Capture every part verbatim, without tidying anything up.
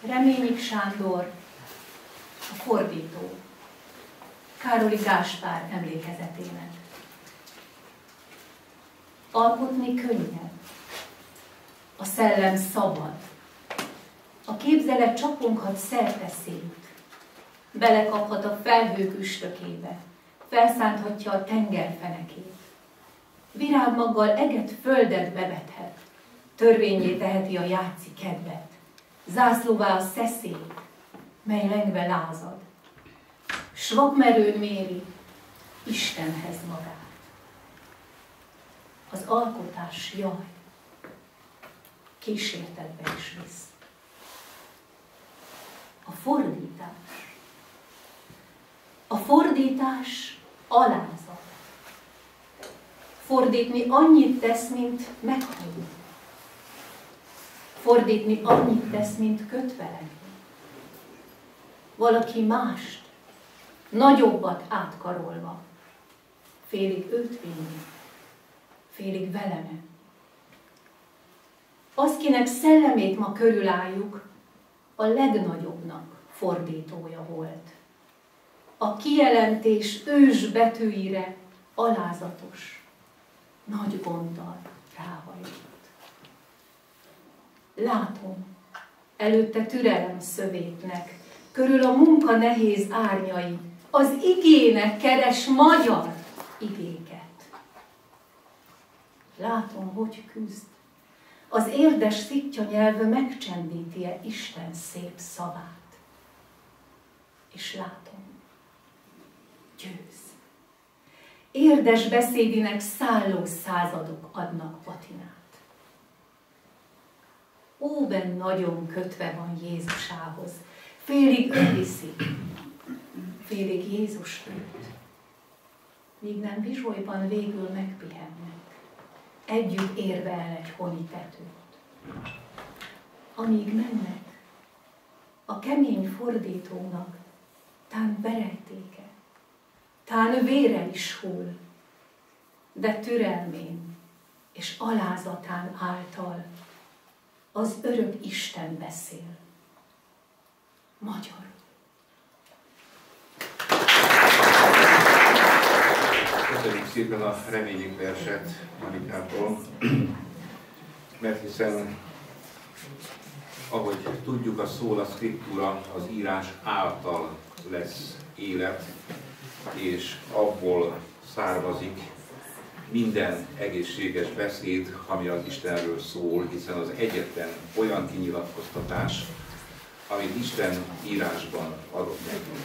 Reményik Sándor, a fordító, Károli Gáspár emlékezetének. Alkotni könnyed, a szellem szabad, a képzelet csaponghat szerteszét, belekaphat a felhők üstökébe, felszánthatja a tenger fenekét. Virágmaggal eget földet bevethet, törvényé teheti a játszi kedvet, zászlóvá a szeszélyt, mely lengve lázad, s vakmerőn méri Istenhez magát. Az alkotás jaj, kísértetbe is visz. A fordítás. A fordítás alázat. Fordítni annyit tesz, mint meghagyni. Fordítni annyit tesz, mint kötve lenni. Valaki mást, nagyobbat átkarolva, félig őt vinni, félig veleme. Az, kinek szellemét ma körülálljuk, a legnagyobbnak fordítója volt. A kijelentés ős betűire alázatos, nagy gonddal ráhajtott. Látom, előtte türelem szövétnek, körül a munka nehéz árnyai, az igének keres magyar igéket. Látom, hogy küzd, az érdes szitja nyelve megcsendíti-e Isten szép szavát. És látom, győz. Érdes beszédinek szálló századok adnak patinát. Óben nagyon kötve van Jézusához, félig ő viszi, félig Jézus őt. Míg nem Vizsolyban végül megpihennek, együtt érve el egy honi tetőt. Amíg mennek, a kemény fordítónak tán berejtéke, tán vére is hull, de türelmén és alázatán által az örök Isten beszél. Magyarul. Köszönjük szépen a Reményik verset Anikától, mert hiszen, ahogy tudjuk, a szóla szkriptúra, az írás által lesz élet, és abból származik minden egészséges beszéd, ami az Istenről szól, hiszen az egyetlen olyan kinyilatkoztatás, amit Isten írásban adott nekünk.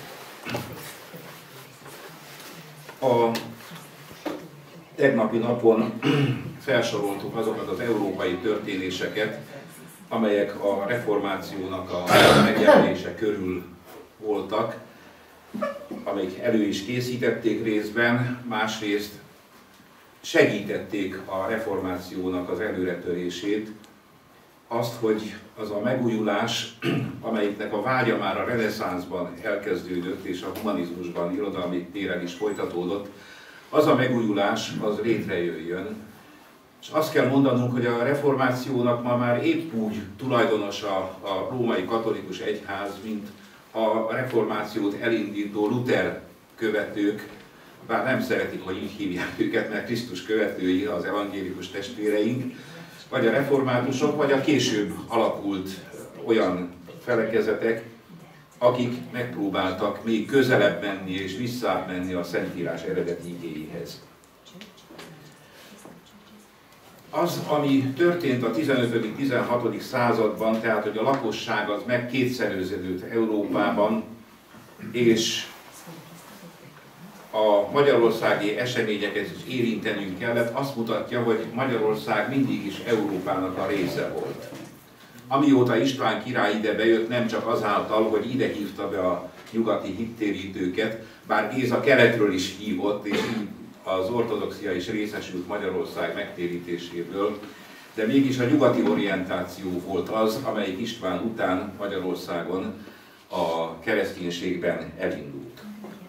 A tegnapi napon felsoroltuk azokat az európai történéseket, amelyek a reformációnak a megjelenése körül voltak, amelyek elő is készítették részben, másrészt segítették a reformációnak az előretörését, azt, hogy az a megújulás, amelyiknek a vágya már a reneszánszban elkezdődött, és a humanizmusban, irodalmi téren is folytatódott, az a megújulás, az létrejöjjön. És azt kell mondanunk, hogy a reformációnak ma már épp úgy tulajdonosa a római katolikus egyház, mint a reformációt elindító Luther követők, bár nem szeretik, hogy így hívják őket, mert Krisztus követői az evangélikus testvéreink, vagy a reformátusok, vagy a később alakult olyan felekezetek, akik megpróbáltak még közelebb menni és visszább menni a Szentírás eredeti igéihez. Az, ami történt a tizenötödik-tizenhatodik században, tehát hogy a lakosság az megkétszereződött Európában, és a magyarországi eseményeket is érintenünk kellett, azt mutatja, hogy Magyarország mindig is Európának a része volt. Amióta István király ide bejött, nem csak azáltal, hogy ide hívta be a nyugati hittérítőket, bár Géza keletről is hívott, és így az ortodoxia is részesült Magyarország megtérítéséből, de mégis a nyugati orientáció volt az, amelyik István után Magyarországon a kereszténységben elindult.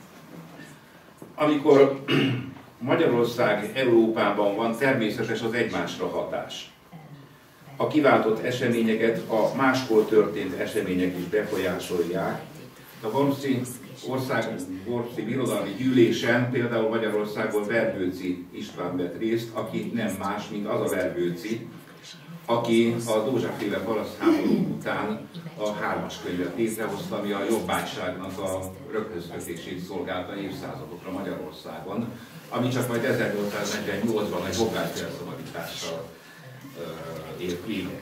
Amikor Magyarország Európában van, természetes az egymásra hatás. a kiváltott eseményeket a máskor történt események is befolyásolják. A Wormsi ország, Wormsi Birodalmi Gyűlésen például Magyarországon Verbőci István vett részt, aki nem más, mint az a Verbőci, aki a Dózsa-féle parasztháború után a hármas könyvet létrehozta, ami a jobbágyságnak a röghözkötését szolgálta évszázadokra Magyarországon, ami csak majd ezernyolcszáznegyvennyolcban egy Hogály felszabadítással uh, ért véget.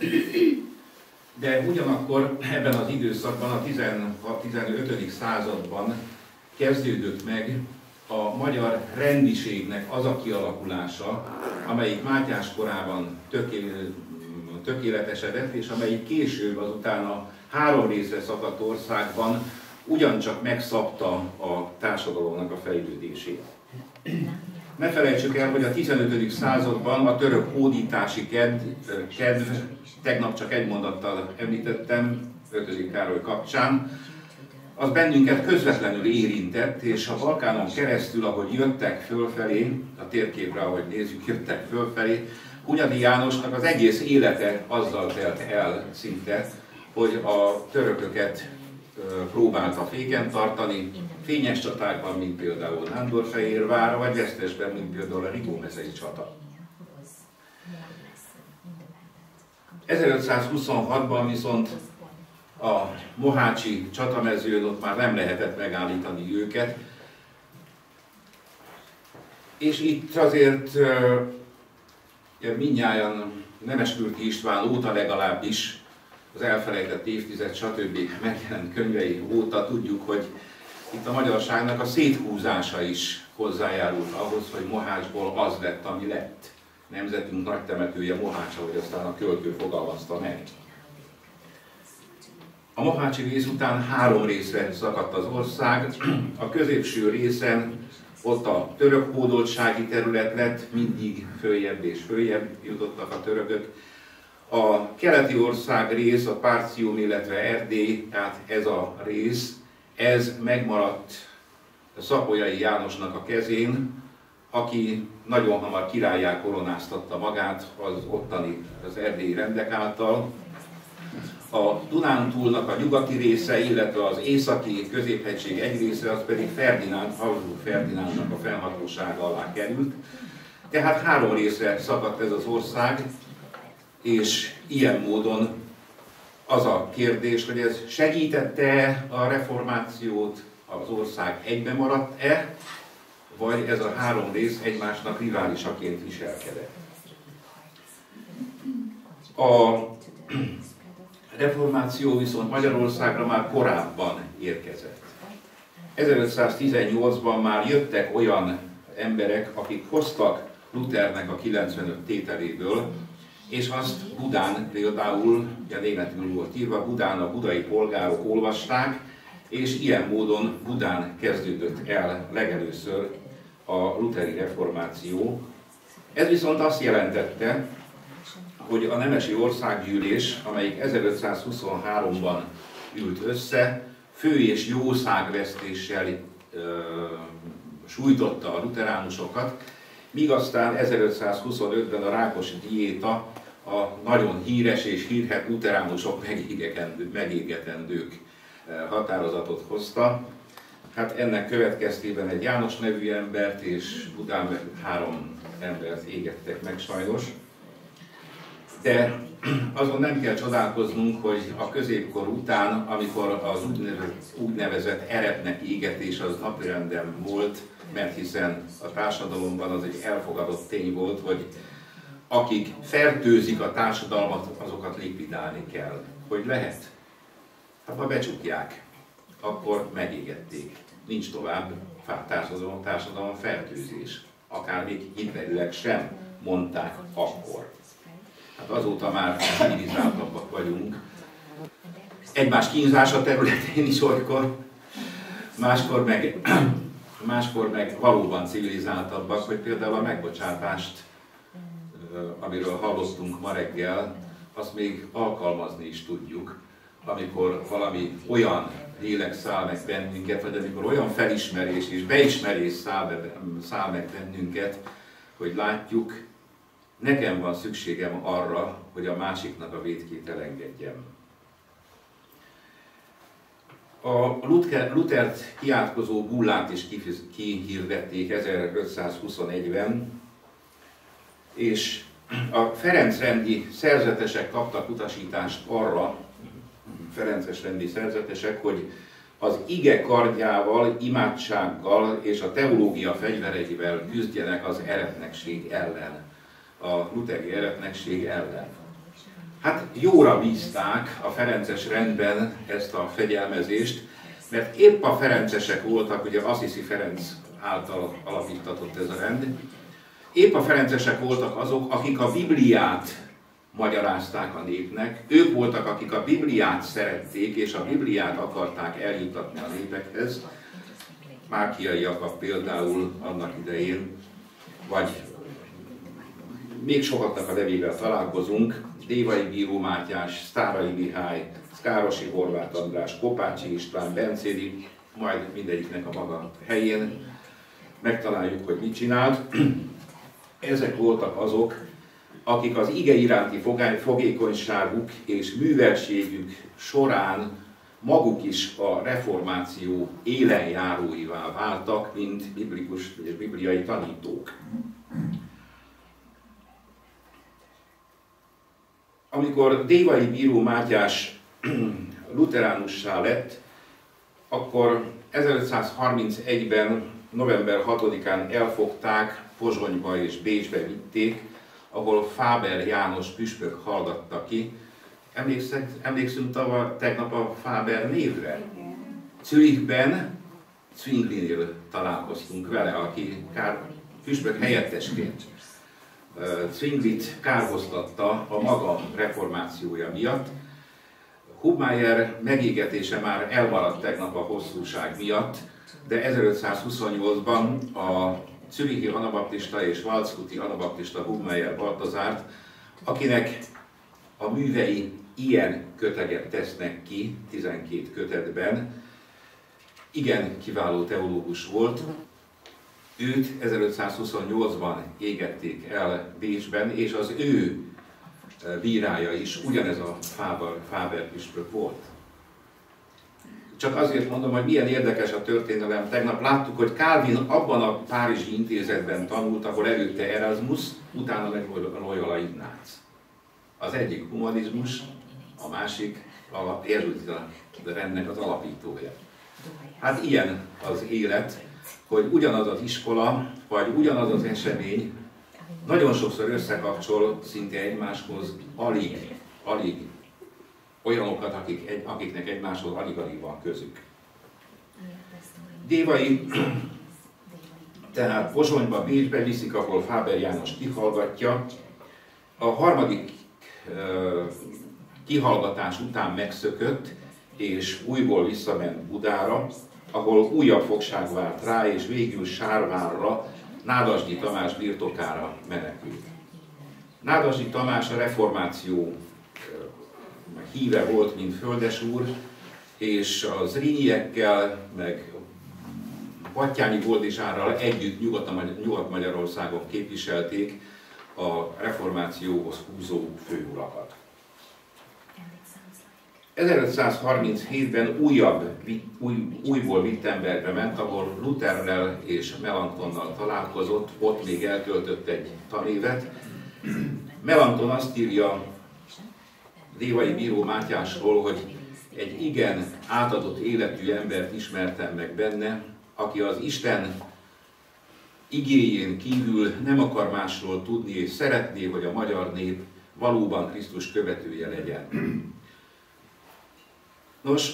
De ugyanakkor ebben az időszakban, a tizenhat-tizenötödik században kezdődött meg a magyar rendiségnek az a kialakulása, amelyik Mátyás korában tökél, tökéletesedett, és amelyik később azután a három részre szakadt országban ugyancsak megszabta a társadalomnak a fejlődését. Ne felejtsük el, hogy a tizenötödik században a török hódítási kedv, kedv, tegnap csak egy mondattal említettem, ötödik Károly kapcsán, az bennünket közvetlenül érintett, és a Balkánon keresztül, ahogy jöttek fölfelé, a térképre, ahogy nézzük, jöttek fölfelé, Hunyadi Jánosnak az egész élete azzal telt el szinte, hogy a törököket próbálta féken tartani, fényes csatákban, mint például Nándorfehérvár, vagy vesztesben, mint például a Rigómezei csata. ezerötszázhuszonhatban viszont a mohácsi csatamezőn ott már nem lehetett megállítani őket, és itt azért mindnyájan Nemeskürti István óta legalábbis, az elfelejtett évtized, stb. Megjelent könyvei óta tudjuk, hogy itt a magyarságnak a széthúzása is hozzájárult ahhoz, hogy Mohácsból az lett, ami lett. Nemzetünk nagy temetője Mohács, ahogy aztán a költő fogalmazta meg. A mohácsi rész után három részre szakadt az ország. A középső részen ott a török hódoltsági terület lett, mindig följebb és följebb jutottak a törökök. A keleti ország rész, a Párcium, illetve Erdély, tehát ez a rész, ez megmaradt Szapolyai Jánosnak a kezén, aki nagyon hamar királlyá koronáztatta magát az ottani, az erdélyi rendek által. A Dunántúlnak a nyugati része, illetve az északi középhegység egy része, az pedig Ferdinánd, Habsburg Ferdinándnak a fennhatósága alá került. Tehát három részre szakadt ez az ország, és ilyen módon az a kérdés, hogy ez segítette a reformációt, az ország egybe maradt-e, vagy ez a három rész egymásnak riválisaként viselkedett. A reformáció viszont Magyarországra már korábban érkezett. ezerötszáztizennyolcban már jöttek olyan emberek, akik hoztak Luthernek a kilencvenöt tételéből, és azt Budán például, ugye németül volt írva, Budán a budai polgárok olvasták, és ilyen módon Budán kezdődött el legelőször a lutheri reformáció. Ez viszont azt jelentette, hogy a nemesi országgyűlés, amelyik ezerötszázhuszonháromban ült össze, fő- és jószágvesztéssel e, sújtotta a luteránusokat, míg aztán ezerötszázhuszonötben a Rákosi diéta a nagyon híres és hírhedt luteránusok megégetendők határozatot hozta. Hát ennek következtében egy János nevű embert és Budán három embert égettek meg sajnos. De azon nem kell csodálkoznunk, hogy a középkor után, amikor az úgynevezett, úgynevezett eretnek égetés az napirenden volt, mert hiszen a társadalomban az egy elfogadott tény volt, hogy akik fertőzik a társadalmat, azokat likvidálni kell. Hogy lehet? Hát ha becsukják, akkor megégették. Nincs tovább társadalom, társadalom fertőzés. Akár még hitverileg sem mondták akkor. Hát azóta már civilizáltabbak vagyunk. Egymás kínzása területén is olykor, máskor meg, máskor meg valóban civilizáltabbak, hogy például a megbocsátást, amiről hallottunk ma reggel, azt még alkalmazni is tudjuk, amikor valami olyan lélek száll meg bennünket, vagy amikor olyan felismerés és beismerés száll, be, száll meg bennünket, hogy látjuk, nekem van szükségem arra, hogy a másiknak a vétkét elengedjem. A Luthert kiátkozó bullát is kihirdették ezerötszázhuszonegyben, és a Ferencrendi szerzetesek kaptak utasítást arra, ferences rendi szerzetesek, hogy az ige kardjával, imádsággal és a teológia fegyvereivel küzdjenek az eretnekség ellen, a lutheri eretnekség ellen. Hát jóra bízták a ferences rendben ezt a fegyelmezést, mert épp a ferencesek voltak, ugye Assisi Ferenc által alapítatott ez a rend, épp a ferencesek voltak azok, akik a Bibliát magyarázták a népnek, ők voltak, akik a Bibliát szerették, és a Bibliát akarták eljuttatni a népekhez. Márkiai Jakab például annak idején, vagy még sokaknak a nevével találkozunk, Dévai Bíró Mátyás, Sztárai Mihály, Szkárosi Horváth András, Kopácsi István, Bencéli, majd mindegyiknek a maga helyén megtaláljuk, hogy mit csinált. Ezek voltak azok, akik az ige iránti fogékonyságuk és műveltségük során maguk is a reformáció élenjáróivá váltak, mint biblikus és bibliai tanítók. Amikor Dévai Bíró Mátyás luteránussá lett, akkor ezerötszázharmincegyben november hatodikán elfogták, Pozsonyba és Bécsbe vitték, ahol Fáber János püspök hallgatta ki. Emlékszünk, emlékszünk tavaly, tegnap a Fáber névre? Zürichben Zwinglinél találkoztunk vele, aki kár, püspök helyettesként Zwinglit kárhoztatta a maga reformációja miatt. Hubmaier megégetése már elmaradt tegnap a hosszúság miatt, de ezerötszázhuszonnyolcban a zürichi anabaptista és waldshuti anabaptista Hubmaier Baltazárt, akinek a művei ilyen köteget tesznek ki, tizenkét kötetben, igen kiváló teológus volt. Őt ezerötszázhuszonnyolcban égették el Bécsben, és az ő bírája is ugyanez a Fáber, Fáber püspök volt. Csak azért mondom, hogy milyen érdekes a történelem. Tegnap láttuk, hogy Calvin abban a párizsi intézetben tanult, ahol előtte Erasmus, utána meg Loyola Ignác. Az egyik humanizmus, a másik a jezsuita rendnek az alapítója. Hát ilyen az élet, hogy ugyanaz az iskola, vagy ugyanaz az esemény nagyon sokszor összekapcsol szinte egymáshoz alig, alig olyanokat, akik egy, akiknek egymáshoz alig-alig van közük. Dévai tehát Pozsonyba, Bécsbe viszik, ahol Fáber János kihallgatja. A harmadik uh, kihallgatás után megszökött, és újból visszament Budára, ahol újabb fogság várt rá, és végül Sárvárra, Nádasdy Tamás birtokára menekült. Nádasdy Tamás a reformáció híve volt, mint földesúr, és az Zrínyiekkel, meg Battyányi Boldizsárral együtt Nyugat-Magyarországon képviselték a reformációhoz húzó főurakat. ezerötszázharminchétben újabb, új, újból Wittenbergbe ment, ahol Lutherrel és Melancthonnal találkozott, ott még eltöltött egy tanévet. Melanchthon azt írja Dévai Bíró Mátyásról, hogy egy igen átadott életű embert ismertem meg benne, aki az Isten igéjén kívül nem akar másról tudni, és szeretné, hogy a magyar nép valóban Krisztus követője legyen. Nos,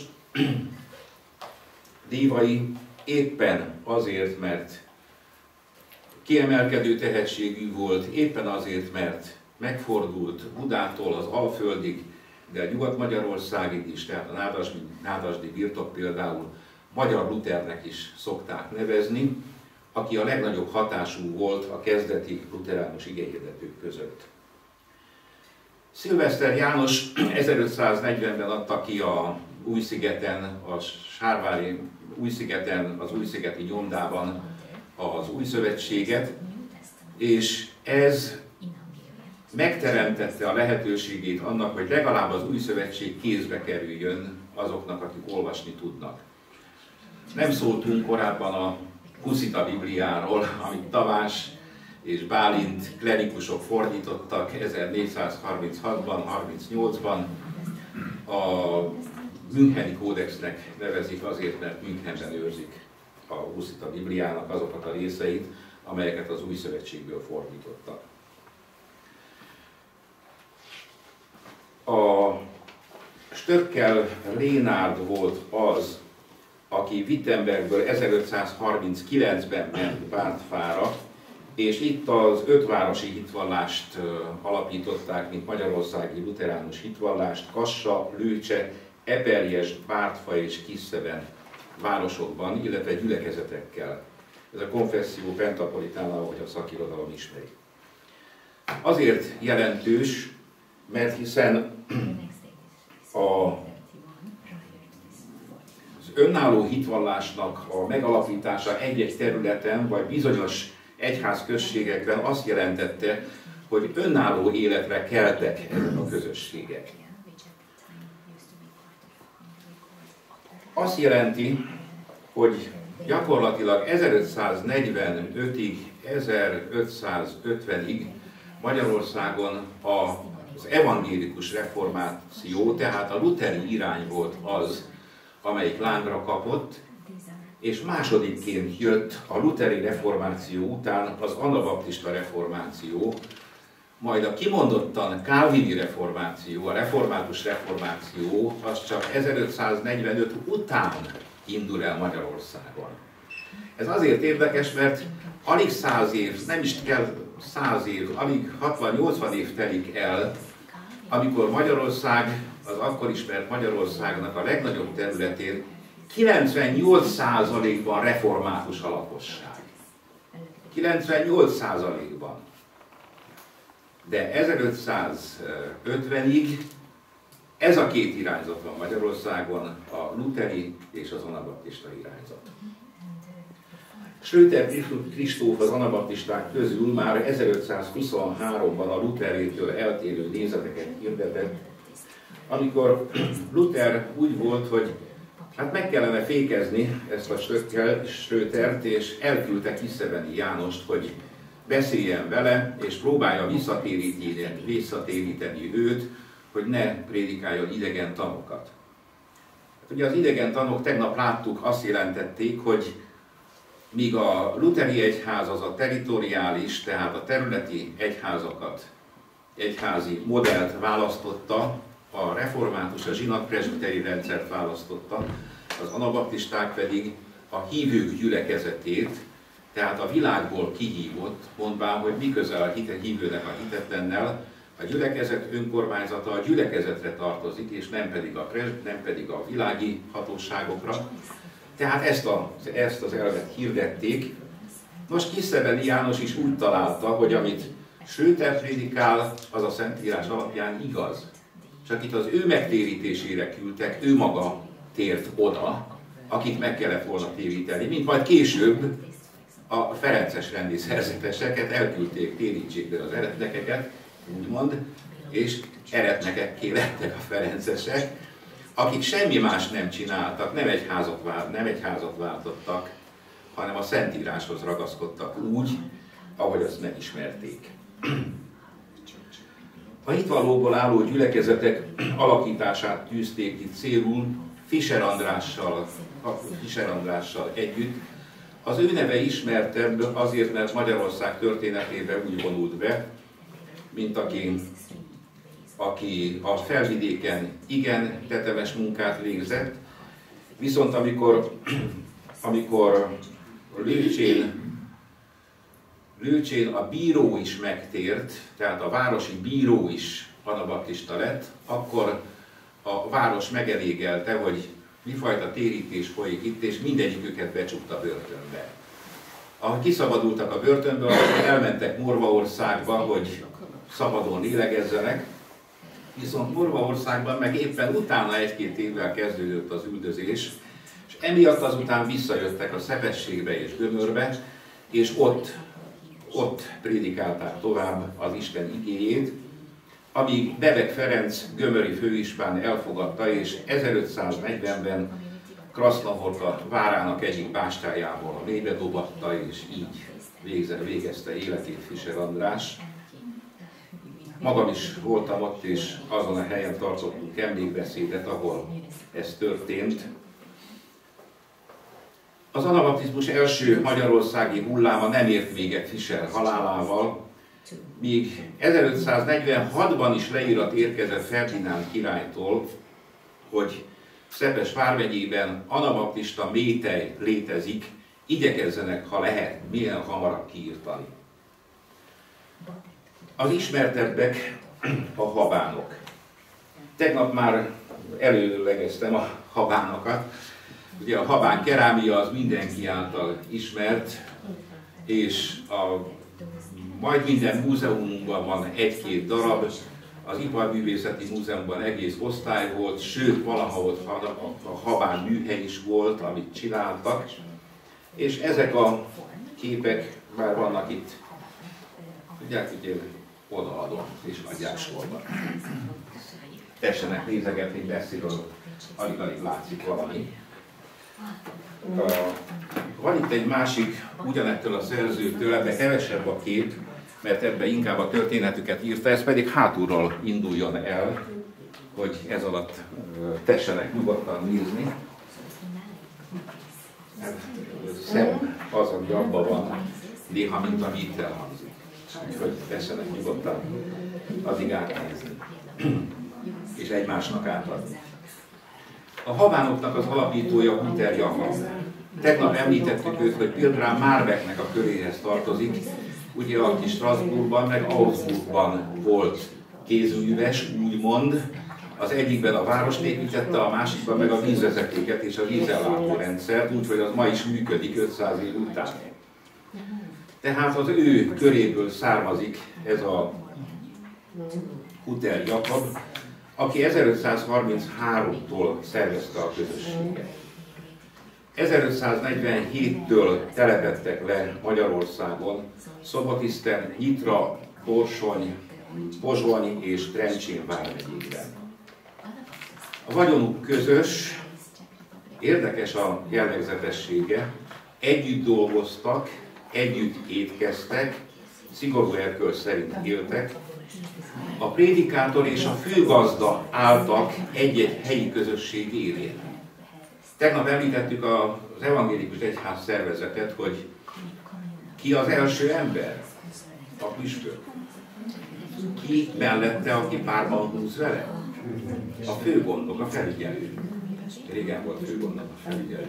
Dévai éppen azért, mert kiemelkedő tehetségű volt, éppen azért, mert megfordult Budától az Alföldig, de Nyugat-Magyarországig is, tehát a Nádasdy, Nádasdy birtok például Magyar Luthernek is szokták nevezni, aki a legnagyobb hatású volt a kezdeti lutheránus igehirdetők között. Szilveszter János ezerötszáznegyvenben adta ki a Újszigeten, a Sárvári Újszigeten, az Újszigeti nyomdában az Új Szövetséget, és ez megteremtette a lehetőségét annak, hogy legalább az új szövetség kézbe kerüljön azoknak, akik olvasni tudnak. Nem szóltunk korábban a Huszita Bibliáról, amit Tamás és Bálint klerikusok fordítottak ezernégyszázharminchatban, harmincnyolcban. A Müncheni kódexnek nevezik azért, mert Münchenben őrzik a Huszita Bibliának azokat a részeit, amelyeket az új szövetségből fordítottak. A Stöckel Lénárd volt az, aki Wittenbergből ezerötszázharminckilencben ment Bártfára, és itt az ötvárosi hitvallást alapították, mint magyarországi luteránus hitvallást, Kassa, Lőcse, Eperjes, Bártfa és Kisszeben városokban, illetve gyülekezetekkel. Ez a Confessio Pentapolitana, ahogy a szakirodalom ismeri. Azért jelentős, mert hiszen a önálló hitvallásnak a megalapítása egy-egy területen, vagy bizonyos egyházközségekben azt jelentette, hogy önálló életre keltek ezek a közösségek. Azt jelenti, hogy gyakorlatilag ezerötszáznegyvenötig, ezerötszázötvenig Magyarországon az evangélikus reformáció, tehát a lutheri irány volt az, amelyik lángra kapott, és másodikként jött a lutheri reformáció után az anabaptista reformáció, majd a kimondottan kálvini reformáció, a református reformáció, az csak ezerötszáznegyvenöt után indul el Magyarországon. Ez azért érdekes, mert alig száz év, nem is kell száz év, alig hatvan-nyolcvan év telik el, amikor Magyarország, az akkor ismert Magyarországnak a legnagyobb területén kilencvennyolc százalékban református a lakosság. kilencvennyolc százalékban. De ezerötszázötvenig ez a két irányzat van Magyarországon, a lutheri és az anabaptista irányzat. Schröter Kristóf az anabaptisták közül már ezerötszázhuszonháromban a Lutherétől eltérő nézeteket hirdetett, amikor Luther úgy volt, hogy hát meg kellene fékezni ezt a Schrötert, és elküldte Kisszebeni Jánost, hogy beszéljen vele, és próbálja visszatéríteni, visszatéríteni őt, hogy ne prédikáljon idegen tanokat. Hát ugye az idegen tanok, tegnap láttuk, azt jelentették, hogy míg a lutheri egyház az a territoriális, tehát a területi egyházakat, egyházi modellt választotta, a református, a zsinat-presbiteri rendszert választotta, az anabaptisták pedig a hívők gyülekezetét, tehát a világból kihívott, mondván, hogy mi közel a hite, hívőnek a hitetlennel, a gyülekezet önkormányzata a gyülekezetre tartozik, és nem pedig a, nem pedig a világi hatóságokra. Tehát ezt, a, ezt az elvet hirdették. Most Kisszebeni János is úgy találta, hogy amit Schröter prédikál, az a Szentírás alapján igaz. Csak itt az ő megtérítésére küldtek, ő maga tért oda, akit meg kellett volna téríteni, mint majd később a ferences rendi szerzeteseket elküldték, térítsék be az eretnekeket, úgymond, és eretnekekké lettek a ferencesek, akik semmi más nem csináltak, nem egy házat, vált, nem egy házat váltottak, hanem a Szentíráshoz ragaszkodtak úgy, ahogy azt megismerték. A hitvallókból álló gyülekezetek alakítását tűzték itt célul Fischer Andrással, Fischer Andrással együtt. Az ő neve ismertebb azért, mert Magyarország történetében úgy vonult be, mint aki, aki a felvidéken igen tetemes munkát végzett, viszont amikor, amikor Lőcsén, Lőcsén a bíró is megtért, tehát a városi bíró is anabaptista lett, akkor a város megelégelte, hogy mifajta térítés folyik itt, és mindegyiküket becsukta börtönbe. Ahogy kiszabadultak a börtönből, akkor elmentek Morvaországba, hogy szabadon lélegezzenek, viszont Morvaországban meg éppen utána egy-két évvel kezdődött az üldözés, és emiatt azután visszajöttek a Szepességbe és Gömörbe, és ott, ott prédikálták tovább az Isten igéjét, amíg Bebek Ferenc gömöri főispán elfogadta, és ezerötszáznegyvenben Krasznahorka várának egyik bástyájából a mélybe dobatta, és így végezte életét Fischer András. Magam is voltam ott, és azon a helyen tartottunk emlékbeszédet, ahol ez történt. Az anabaptizmus első magyarországi hulláma nem ért véget Fischer halálával, míg ezerötszáznegyvenhatban is leírat érkezett Ferdinánd királytól, hogy Szepes vármegyében anabaptista métej létezik, igyekezzenek, ha lehet, milyen hamarabb kiírtani. Az ismertebbek a habánok. Tegnap már előlegeztem a habánokat. Ugye a habán kerámia az mindenki által ismert, és a majd minden múzeumunkban van egy-két darab, az Iparművészeti Múzeumban egész osztály volt, sőt valaha ott a habán műhely is volt, amit csináltak, és ezek a képek már vannak itt, tudják, hogy én odaadom, és adják sorba. Tessenek nézegetni, messziről, alig-alig látszik valami. Uh, van itt egy másik, ugyanettől a szerzőtől, ebben kevesebb a kép, mert ebben inkább a történetüket írta, ez pedig hátulról induljon el, hogy ez alatt uh, tessenek nyugodtan nézni. Szem az, ami abban van, néha mint ami itt elhangzik. Úgyhogy tessenek nyugodtan addig átnézni, és egymásnak átadni. A habánoknak az alapítója Hutter Jakab. Tegnap említettük őt, hogy Pilgrám Márbecknek a köréhez tartozik, ugye, aki Strasbourgban, meg Augsburgban volt kézműves, úgymond. Az egyikben a várost építette, a másikban meg a vízvezetéket és a vízellátórendszert, úgyhogy az ma is működik ötszáz év után. Tehát az ő köréből származik ez a Hutter Jakab, aki ezerötszázharminchárom-tól szervezte a közösséget. ezerötszáznegyvenhéttől telepedtek le Magyarországon Szobotiszten, Nyitra, Borsony, Pozsony és Trencsén vármegyékben. A vagyonuk közös, érdekes a jellegzetessége, együtt dolgoztak, együtt étkeztek, szigorú erkölcs szerint éltek, a prédikátor és a főgazda álltak egy-egy helyi közösség élén. Tegnap említettük az evangélikus egyház szervezetet, hogy ki az első ember? A püspök. Ki mellette, aki párban húz vele? A főgondnok, a felügyelő. Régen volt főgondnok, a felügyelő.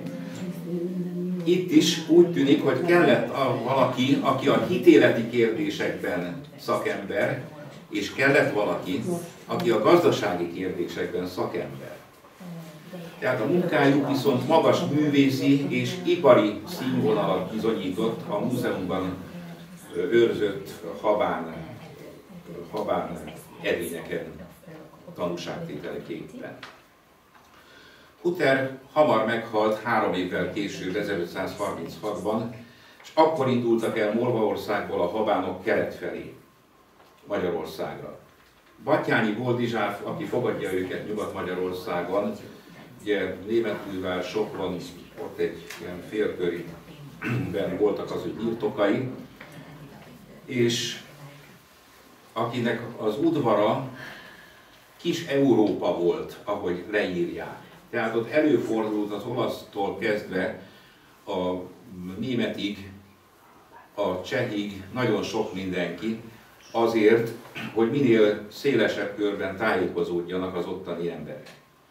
Itt is úgy tűnik, hogy kellett a, valaki, aki a hitéleti kérdésekben szakember, és kellett valaki, aki a gazdasági kérdésekben szakember. Tehát a munkájuk viszont magas művészi és ipari színvonalat bizonyított a múzeumban őrzött habán, habán edényeken tanúságtételeképpen. Hutter hamar meghalt három évvel később, ezerötszázharminchatban, és akkor indultak el Morvaországból a habánok kelet felé, Magyarországra. Battyányi Boldizsár, aki fogadja őket Nyugat-Magyarországon, ugye Németújvár, Sopron, ott egy ilyen félköriben voltak az ő birtokai, és akinek az udvara Kis Európa volt, ahogy leírják. Tehát ott előfordult az olasztól kezdve a németig, a csehig nagyon sok mindenki, azért, hogy minél szélesebb körben tájékozódjanak az ottani emberek.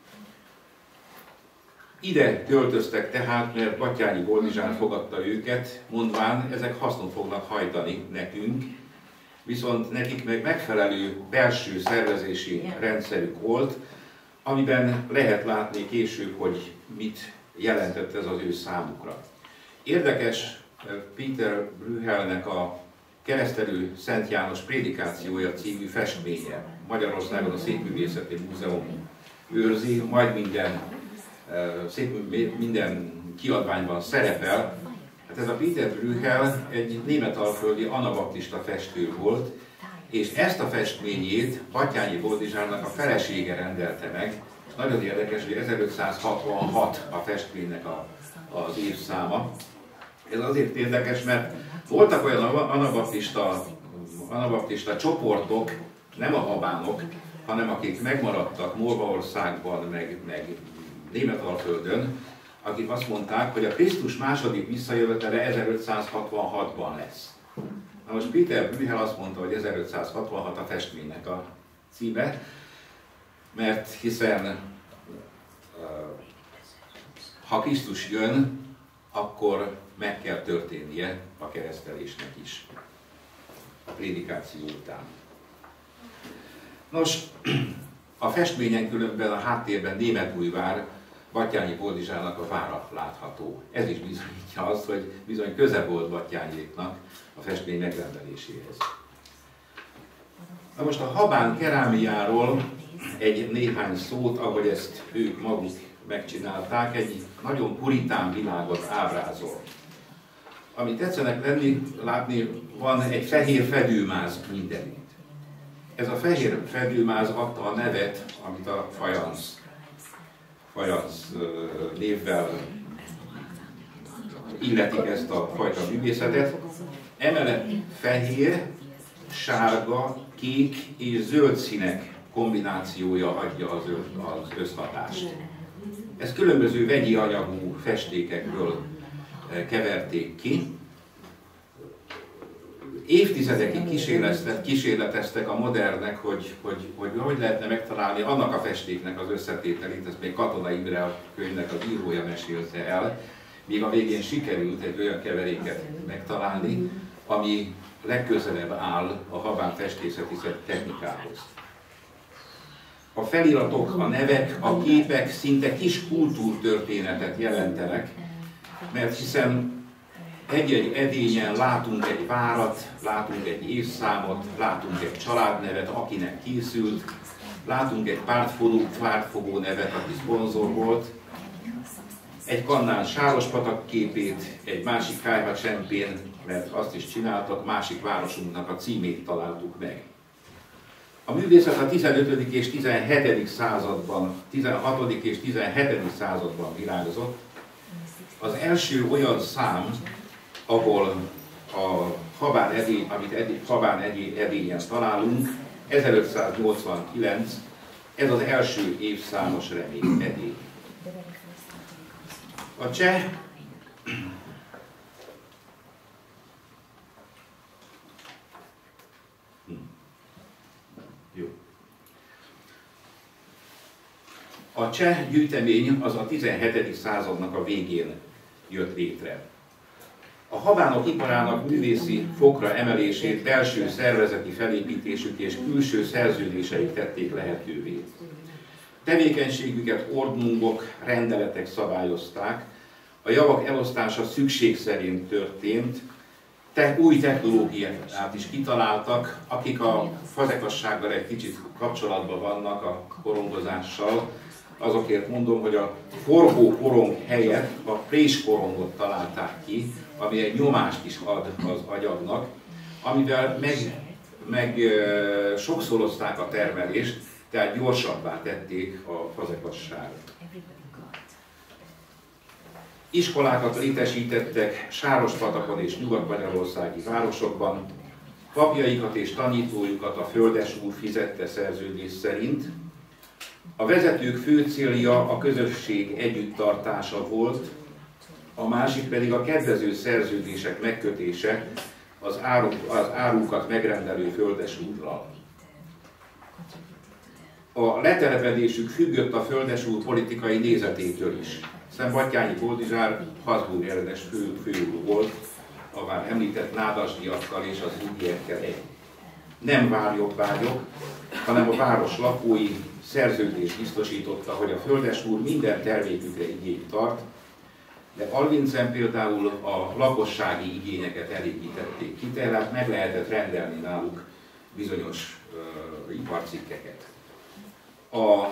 Ide költöztek tehát, mert Battyányi Boldizsár fogadta őket, mondván, ezek hasznot fognak hajtani nekünk, viszont nekik meg megfelelő belső szervezési rendszerük volt, amiben lehet látni később, hogy mit jelentett ez az ő számukra. Érdekes Peter Brühelnek a Keresztelő Szent János prédikációja című festménye. Magyarországon a Szépművészeti Múzeum őrzi, majd minden, szép, minden kiadványban szerepel. Hát ez a Peter Brühel egy németalföldi anabaptista festő volt, és ezt a festményét Batthyány Boldizsárnak a felesége rendelte meg. Nagyon érdekes, hogy ezerötszázhatvanhat a festménynek a, az évszáma. Ez azért érdekes, mert voltak olyan anabaptista, anabaptista csoportok, nem a habánok, hanem akik megmaradtak Morvaországban, meg, meg Németalföldön, akik azt mondták, hogy a Krisztus második visszajövetele ezerötszázhatvanhatban lesz. Na most Peter Bruegel azt mondta, hogy ezerötszázhatvanhat a festménynek a címe, mert hiszen ha Krisztus jön, akkor meg kell történnie a keresztelésnek is, a prédikáció után. Nos, a festményen különben a háttérben Németújvár, Batthyány Boldizsárnak a vára látható. Ez is bizonyítja azt, hogy bizony köze volt Battyányéknak a festmény megrendeléséhez. Na most a habán kerámiáról egy néhány szót, ahogy ezt ők maguk megcsinálták, egy nagyon puritán világot ábrázol. Amit tetszenek lenni, látni, van egy fehér fedőmáz mindenütt. Ez a fehér fedőmáz adta a nevet, amit a fajansz, fajansz névvel illetik ezt a fajta művészetet. Emellett fehér, sárga, kék és zöld színek kombinációja adja az, az összhatást. Ezt különböző vegyi anyagú festékekből keverték ki. Évtizedekig kísérleteztek a modernek, hogy hogy, hogy hogy lehetne megtalálni annak a festéknek az összetételét, ezt még Katona Imre a könyvnek az írója mesélte el, míg a végén sikerült egy olyan keveréket megtalálni, ami legközelebb áll a habán festészeti technikához. A feliratok, a nevek, a képek szinte kis kultúrtörténetet jelentenek, mert hiszen egy-egy edényen látunk egy várat, látunk egy évszámot, látunk egy családnevet, akinek készült, látunk egy pártfogó, pártfogó nevet, aki szponzor volt, egy kannán Sárospatak képét, egy másik kályha csempén, mert azt is csináltak, másik városunknak a címét találtuk meg. A művészet a tizenötödik és tizenhetedik században, tizenhatodik és tizenhetedik században virágozott. Az első olyan szám, ahol a habán edény, amit edény, habán edény, edényen találunk, ezerötszáznyolcvankilenc, ez az első évszámos remény edény. A cseh Jó. A cseh gyűjtemény az a tizenhetedik századnak a végén jött létre. A habánok iparának művészi fokra emelését belső szervezeti felépítésük és külső szerződéseik tették lehetővé. Tevékenységüket ordnungok, rendeletek szabályozták, a javak elosztása szükség szerint történt, te új technológiát is kitaláltak, akik a fazekassággal egy kicsit kapcsolatban vannak a korongozással. Azokért mondom, hogy a forgó korong helyett a préskorongot találták ki, ami egy nyomást is ad az agyagnak, amivel meg, meg e, sokszorozták a termelést, tehát gyorsabbá tették a fazekasságot. Iskolákat létesítettek Sárospatakon és nyugat-magyarországi városokban, papjaikat és tanítójukat a földesúr fizette szerződés szerint. A vezetők fő célja a közösség együtttartása volt, a másik pedig a kedvező szerződések megkötése az, áru, az árukat megrendelő földesúrral. A letelepedésük függött a földesúr politikai nézetétől is. Hiszen Batthyány Boldizsár Habsburg eredes fő, főúr volt, a már említett nádasdiakkal és az ügyekkel egy. Nem várjobbágyok, hanem a város lakói szerződés biztosította, hogy a földesúr minden termékükre igényt tart, de Alvincen például a lakossági igényeket elégítették ki, tehát meg lehetett rendelni náluk bizonyos uh, iparcikkeket. A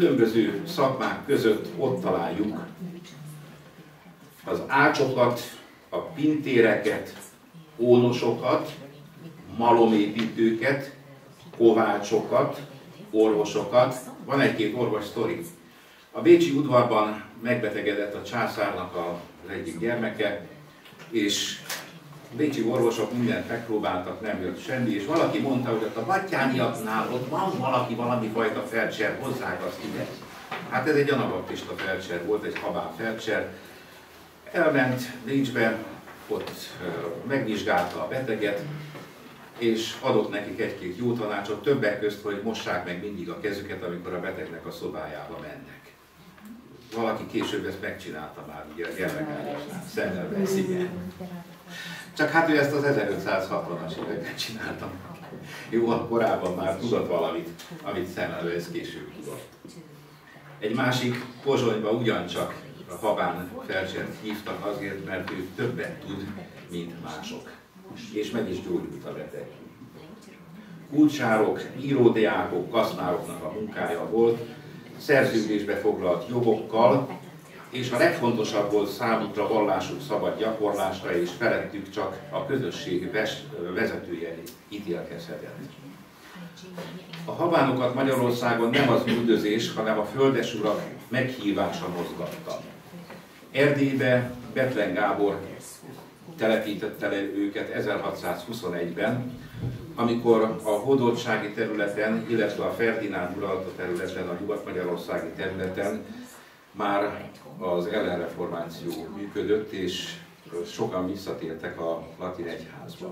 különböző szakmák között ott találjuk az ácsokat, a pintéreket, ónosokat, malomépítőket, kovácsokat, orvosokat. Van egy-két orvos sztori. A bécsi udvarban megbetegedett a császárnak az egyik gyermeke, és a bécsi orvosok mindent megpróbáltak, nem jött semmi, és valaki mondta, hogy ott a Battyányiaknál ott van valaki, valami fajta felcser, hozzák azt ide. Hát ez egy anabaptista felcser volt, egy habár felcser. Elment Bécsbe, ott megvizsgálta a beteget, és adott nekik egy-két jó tanácsot, többek közt, hogy mossák meg mindig a kezüket, amikor a betegnek a szobájába mennek. Valaki később ezt megcsinálta már, ugye a gyermekágyasnál, Semmelweis. Csak hát ő ezt az ezerötszázhatvanas években csináltam. Jó, korábban már tudott valamit, amit Semmelweis később tudott. Egy másik Pozsonyban ugyancsak a habán felcsert hívtak azért, mert ő többet tud, mint mások. És meg is gyógyult a beteg. Kulcsárok, íródiákok, kasznároknak a munkája volt, szerződésbe foglalt jogokkal, és a legfontosabb volt számukra vallásuk szabad gyakorlásra, és felettük csak a közösség vezetője ítélkezhetett. A habánokat Magyarországon nem az üldözés, hanem a földesurak meghívása mozgatta. Erdélybe Bethlen Gábor telepítette le őket ezerhatszázhuszonegyben, amikor a hódoltsági területen, illetve a Ferdinánd uralta területen, a nyugat-magyarországi területen már az ellenreformáció működött, és sokan visszatértek a latin egyházba.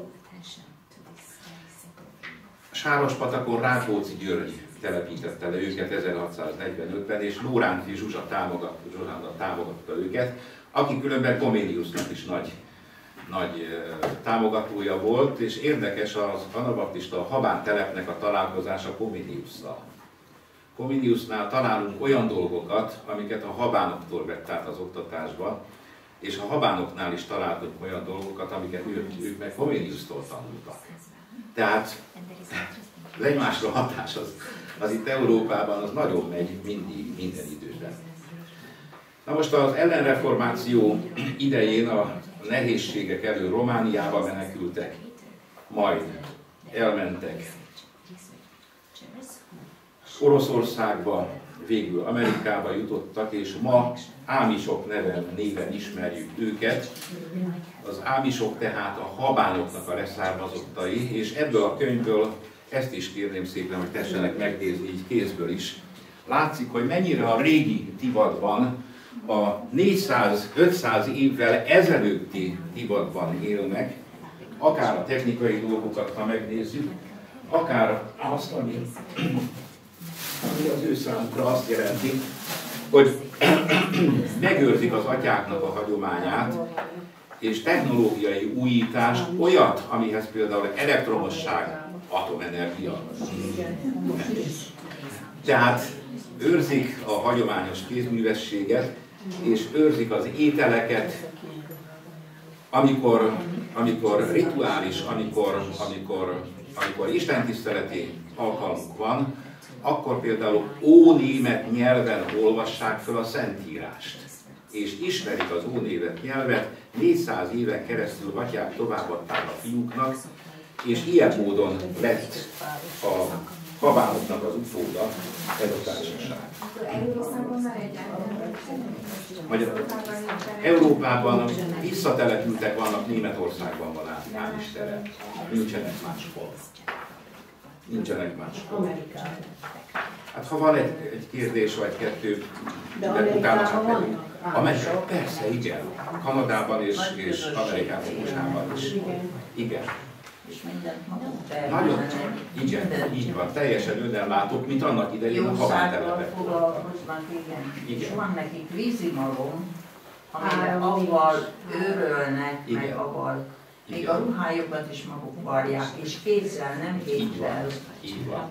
Sárospatakon Rákóczi György telepítette le őket ezerhatszáznegyvenötben, és Lóránti Zsuzsa támogatta, támogatta őket, aki különben Comeniusnak is nagy, nagy támogatója volt, és érdekes az anabaptista habán telepnek a találkozása Comeniusszal. Comeniusnál találunk olyan dolgokat, amiket a habánoktól vett át az oktatásba, és a habánoknál is találtunk olyan dolgokat, amiket ők, ők meg Comeniustól tanultak. Tehát az egymásra hatás az, az itt Európában az nagyon megy mindig, minden időben. Na most az ellenreformáció idején a nehézségek elől Romániába menekültek, majd elmentek Oroszországba, végül Amerikába jutottak, és ma ámisok neven, néven ismerjük őket. Az ámisok tehát a habánoknak a leszármazottai, és ebből a könyvből ezt is kérném szépen, hogy tessenek megnézni így kézből is. Látszik, hogy mennyire a régi divatban, a négyszáz-ötszáz évvel ezelőtti divatban élnek, akár a technikai dolgokat, ha megnézzük, akár azt, ami, ami az ő számukra azt jelenti, hogy megőrzik az atyáknak a hagyományát, és technológiai újítás olyat, amihez például elektromosság, atomenergia. Tehát őrzik a hagyományos kézművességet, és őrzik az ételeket, amikor, amikor rituális, amikor, amikor, amikor istentiszteleti alkalmuk van, akkor például ónémet nyelven olvassák fel a Szentírást. És ismerik az ónémet nyelvet, négyszáz éven keresztül atyák továbbadták a fiúknak, és ilyen módon lett a habánoknak az utóda ez a társaság. Európában visszatelepültek vannak, Németországban van ámis terep, nincsenek máshol. Nincsenek máshol. Hát ha van egy, egy kérdés vagy kettő, de, de utána csak nem. Amerika, persze, igen. Kanadában és, és Amerikában, USA-ban is. Igen. És mindent magunk termel. Nagyon, igen, így van, teljesen önellátók, mint annak idején a habántelepek. Foglalkoznak, igen. igen. És van nekik vízimalom, amire avval őrölnek, igen. meg avval. Még igen. a ruhájukat is maguk varják, és kézzel, nem kézzel. Így van.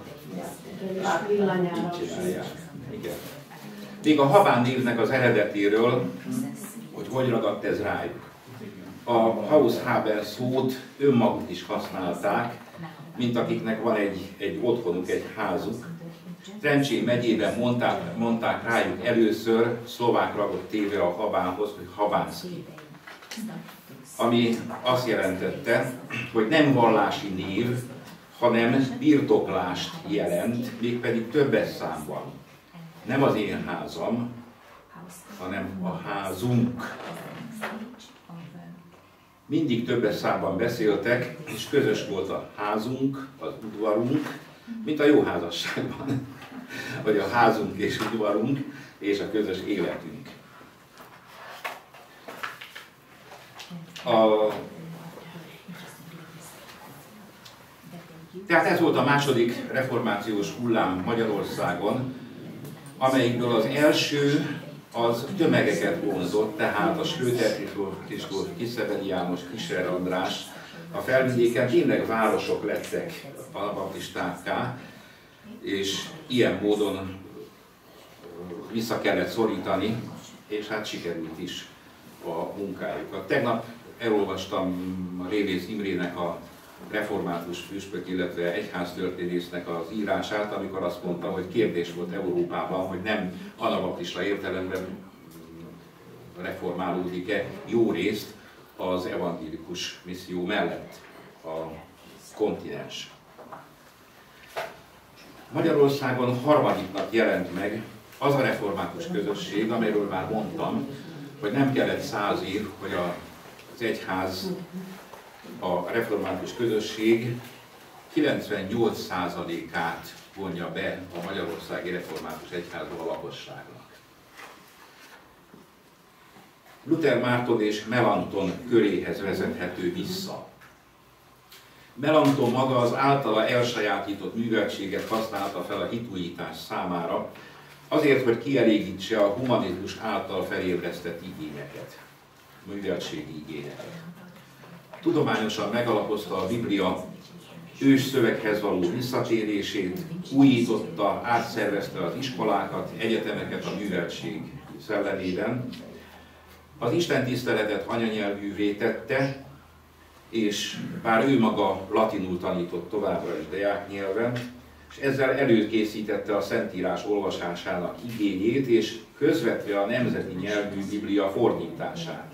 Így csinálják. Igen. Még a habán névnek az eredetéről, hogy hogy ragadt ez rájuk. A Haushaber szót önmaguk is használták, mint akiknek van egy, egy otthonuk, egy házuk. Trencsén megyében mondták, mondták rájuk először, szlovák ragot téve a habánhoz, hogy habánszki. ami azt jelentette, hogy nem vallási név, hanem birtoklást jelent, mégpedig többes számban. Nem az én házam, hanem a házunk. Mindig többes számban beszéltek, és közös volt a házunk, az udvarunk, mint a jó házasságban, vagy a házunk és udvarunk, és a közös életünk. A... Tehát ez volt a második reformációs hullám Magyarországon, amelyikből az első az tömegeket vonzott, tehát a Schröder Kristóf, Kiszebedi János, Kisser András, a Felvidéken tényleg városok lettek anabaptistákká, és ilyen módon vissza kellett szorítani, és hát sikerült is a munkájukat. Tegnap elolvastam a Révész Imrének a református püspök, illetve egyháztörténésznek az írását, amikor azt mondta, hogy kérdés volt Európában, hogy nem anabaptista értelemben reformálódik-e jó részt az evangélikus misszió mellett a kontinens. Magyarországon harmadiknak jelent meg az a református közösség, amelyről már mondtam, hogy nem kellett száz év, hogy az egyház, a református közösség kilencvennyolc százalékát vonja be a magyarországi református egyházba a lakosságnak. Luther Márton és Melanchthon köréhez vezethető vissza. Melanchthon maga az általa elsajátított műveltséget használta fel a hitújítás számára, azért, hogy kielégítse a humanizmus által felébresztett igényeket, műveltségi igényeket. Tudományosan megalapozta a Biblia ős szöveghez való visszatérését, újította, átszervezte az iskolákat, egyetemeket a műveltség szellemében, az istentiszteletet anyanyelvűvé tette, és bár ő maga latinul tanított továbbra is deák nyelven, és ezzel előkészítette a Szentírás olvasásának igényét, és közvetve a nemzeti nyelvű Biblia fordítását.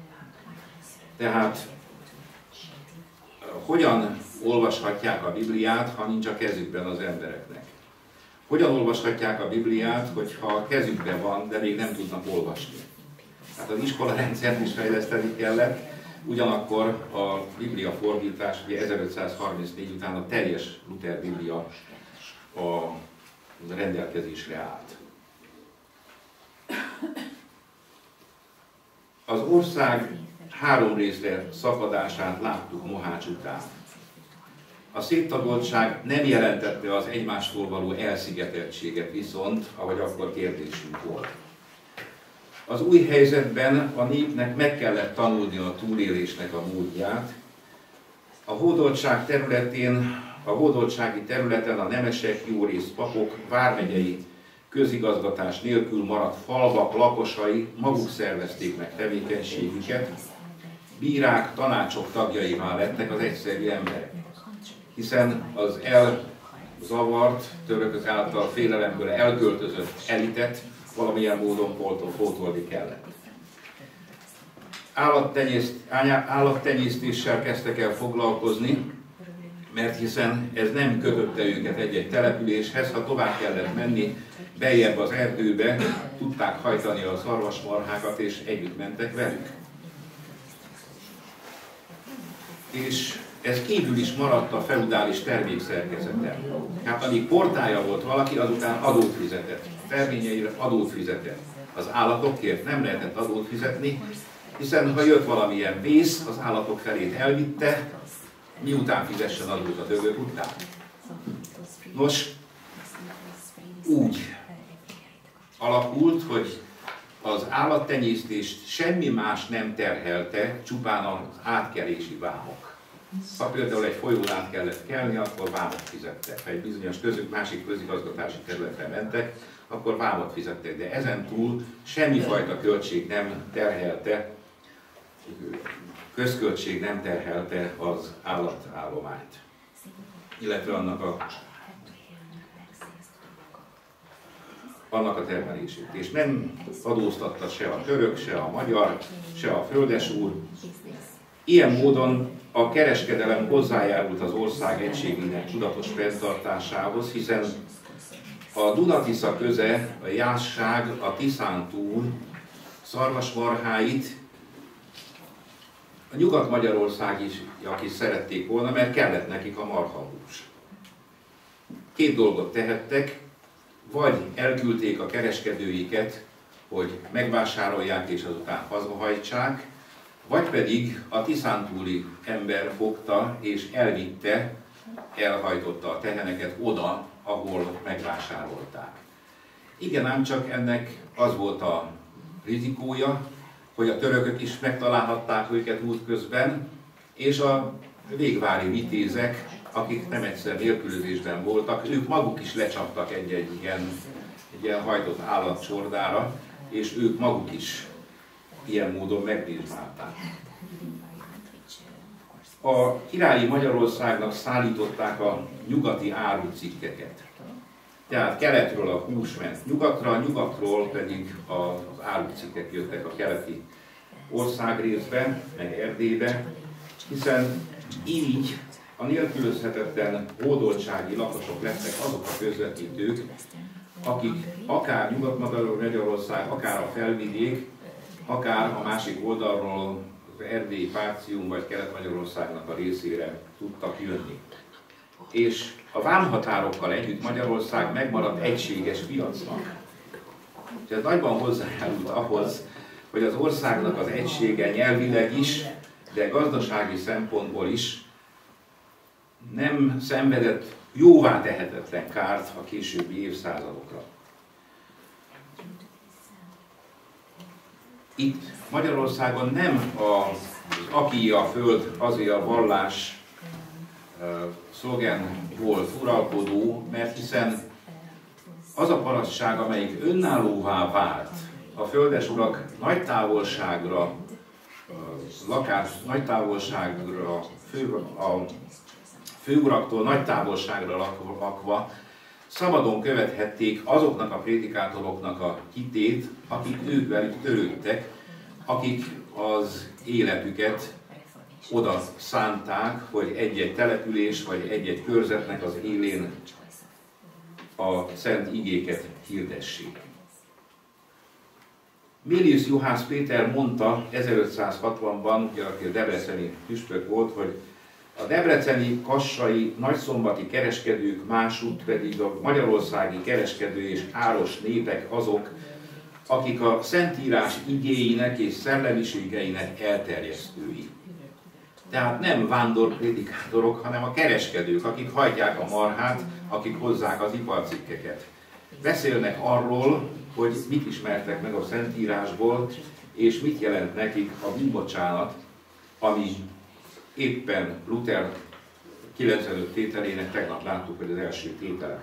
Tehát hogyan olvashatják a Bibliát, ha nincs a kezükben az embereknek? Hogyan olvashatják a Bibliát, hogyha a kezükben van, de még nem tudnak olvasni? Hát az iskolarendszert is fejleszteni kellett, ugyanakkor a Biblia fordítás, ugye ezerötszázharmincnégy után a teljes Luther Biblia a rendelkezésre állt. Az ország három részre szakadását láttuk Mohács után. A széttagoltság nem jelentette az egymástól való elszigeteltséget viszont, ahogy akkor kérdésünk volt. Az új helyzetben a népnek meg kellett tanulni a túlélésnek a módját. A hódoltság területén, a hódoltsági területen a nemesek, jórész papok, vármegyei közigazgatás nélkül maradt falvak lakosai maguk szervezték meg tevékenységüket, bírák, tanácsok tagjaivá lettek az egyszerű emberek, hiszen az elzavart, törökök által félelemből elköltözött elitet valamilyen módon pótolni kellett. Állattenyészt, állattenyésztéssel kezdtek el foglalkozni, mert hiszen ez nem kötötte őket egy-egy településhez, ha tovább kellett menni, beljebb az erdőbe, tudták hajtani a szarvasmarhákat, és együtt mentek velük. És ez kívül is maradt a feudális termékszerkezeten. Hát amíg portája volt valaki, azután adót fizetett. Terményeire adót fizetett. Az állatokért nem lehetett adót fizetni, hiszen ha jött valamilyen vész, az állatok felét elvitte, miután fizessen adót a dögök után. Nos, úgy alakult, hogy az állattenyésztést semmi más nem terhelte, csupán az átkelési vámok. Ha például egy folyón át kellett kelni, akkor vámot fizettek. Ha egy bizonyos közük másik közigazgatási területre mentek, akkor vámot fizettek. De ezen túl semmifajta költség nem terhelte, közköltség nem terhelte az állatállományt, illetve annak a annak a termelését. És nem adóztatta se a török, se a magyar, se a földesúr. Ilyen módon a kereskedelem hozzájárult az ország egységének tudatos fenntartásához, hiszen a Duna-Tisza köze, a Jászság, a Tiszántúl szarvasmarháit a Nyugat-Magyarország is, akik szerették volna, mert kellett nekik a marhahús. Két dolgot tehettek, vagy elküldték a kereskedőiket, hogy megvásárolják és azután hazahajtsák, vagy pedig a tiszántúli ember fogta és elvitte, elhajtotta a teheneket oda, ahol megvásárolták. Igen, ám csak ennek az volt a rizikója, hogy a törökök is megtalálhatták őket útközben, és a végvári vitézek, akik nem egyszer nélkülözésben voltak, ők maguk is lecsaptak egy-egy ilyen, egy ilyen hajtott állatcsordára, és ők maguk is ilyen módon megbízmálták. A királyi Magyarországnak szállították a nyugati árucikkeket. Tehát keletről a hús ment nyugatra, nyugatról pedig az árucikkek jöttek a keleti országrészbe, meg Erdélybe, hiszen így a nélkülözhetetlen hódoltsági lakosok lettek azok a közvetítők, akik akár Nyugat-Magyarország, akár a felvidék, akár a másik oldalról az Erdélyi Párcium vagy Kelet-Magyarországnak a részére tudtak jönni. És a vámhatárokkal együtt Magyarország megmaradt egységes piacnak. És ez nagyban hozzájárult ahhoz, hogy az országnak az egysége nyelvileg is, de gazdasági szempontból is nem szenvedett jóvá tehetetlen kárt a későbbi évszázadokra. Itt Magyarországon nem az aki a föld, azért a vallás uh, szlogen volt uralkodó, mert hiszen az a parasztság, amelyik önállóvá vált, a földesurak nagy távolságra, uh, lakás nagy távolságra, fő, a főuraktól nagy távolságra lakva, szabadon követhették azoknak a prédikátoroknak a hitét, akik ők velük törődtek, akik az életüket oda szánták, hogy egy-egy település vagy egy-egy körzetnek az élén a szent igéket hirdessék. Mélius Juhász Péter mondta ezerötszázhatvanban, aki a debreceni püspök volt, hogy a debreceni, kassai, nagyszombati kereskedők, másút pedig a magyarországi kereskedő és áros népek azok, akik a Szentírás igéinek és szellemiségeinek elterjesztői. Tehát nem vándorprédikátorok, hanem a kereskedők, akik hajtják a marhát, akik hozzák az iparcikkeket. Beszélnek arról, hogy mit ismertek meg a Szentírásból, és mit jelent nekik a bűnbocsánat, ami éppen Luther kilencvenöt tételének tegnap láttuk, hogy az első tétele.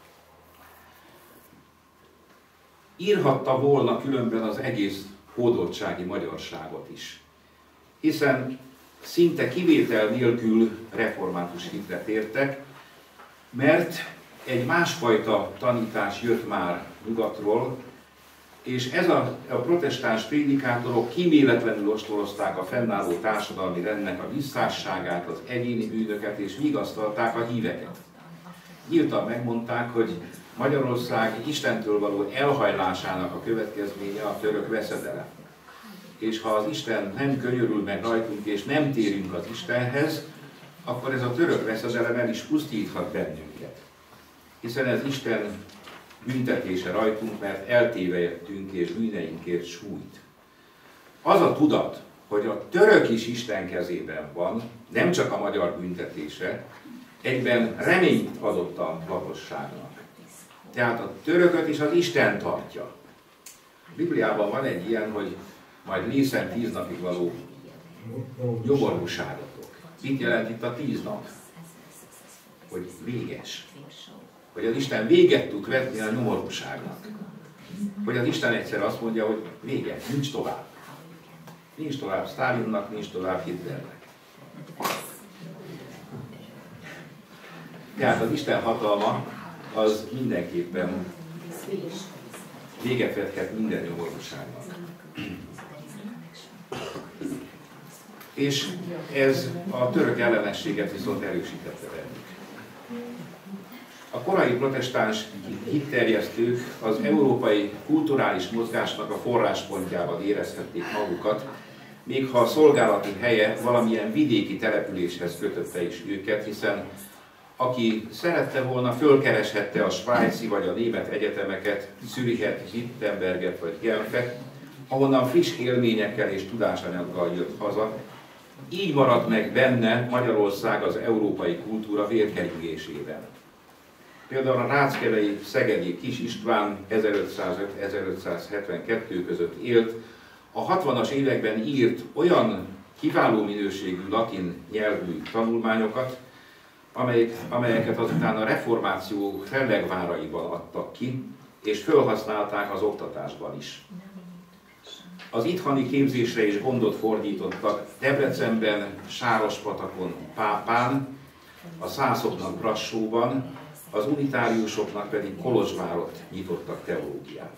Írhatta volna különben az egész hódoltsági magyarságot is, hiszen szinte kivétel nélkül református hitre tértek, mert egy másfajta tanítás jött már nyugatról, és ez a, a protestáns prédikátorok kíméletlenül ostorozták a fennálló társadalmi rendnek a visszásságát, az egyéni bűnöket, és vigasztalták a híveket. Nyíltan megmondták, hogy Magyarország Istentől való elhajlásának a következménye a török veszedelem. És ha az Isten nem könyörül meg rajtunk, és nem térünk az Istenhez, akkor ez a török veszedelem el is pusztíthat bennünket. Hiszen ez Isten büntetése rajtunk, mert eltévejettünk és bűneinkért sújt. Az a tudat, hogy a török is Isten kezében van, nem csak a magyar büntetése, egyben reményt adott a lakosságnak. Tehát a törököt is az Isten tartja. A Bibliában van egy ilyen, hogy majd lészen tíz napig való nyomorúságatok. Mit jelent itt a tíz nap? Hogy véges. Hogy az Isten véget tud vetni a nyomorúságnak. Hogy az Isten egyszer azt mondja, hogy vége, nincs tovább. Nincs tovább Sztálinnak, nincs tovább Hitlernek. Tehát az Isten hatalma az mindenképpen véget vethet minden nyomorúságnak. És ez a török ellenességet viszont erősítette bennük. A korai protestáns hitterjesztők az európai kulturális mozgásnak a forráspontjában érezhették magukat, még ha a szolgálati helye valamilyen vidéki településhez kötötte is őket, hiszen aki szerette volna, fölkereshette a svájci vagy a német egyetemeket, Zürichet, Wittenberget vagy Genfet, ahonnan friss élményekkel és tudásanyaggal jött haza. Így maradt meg benne Magyarország az európai kultúra vérkeringésében. Például a ráckevei szegedi Kis István ezerötszázöt - ezerötszázhetvenkettő között élt, a hatvanas években írt olyan kiváló minőségű latin nyelvű tanulmányokat, amelyek, amelyeket azután a reformáció fellegváraiban adtak ki, és felhasználták az oktatásban is. Az itthoni képzésre is gondot fordítottak Debrecenben, Sárospatakon, Pápán, a szászoknak Brassóban, az unitáriusoknak pedig Kolozsvárot nyitottak teológiát.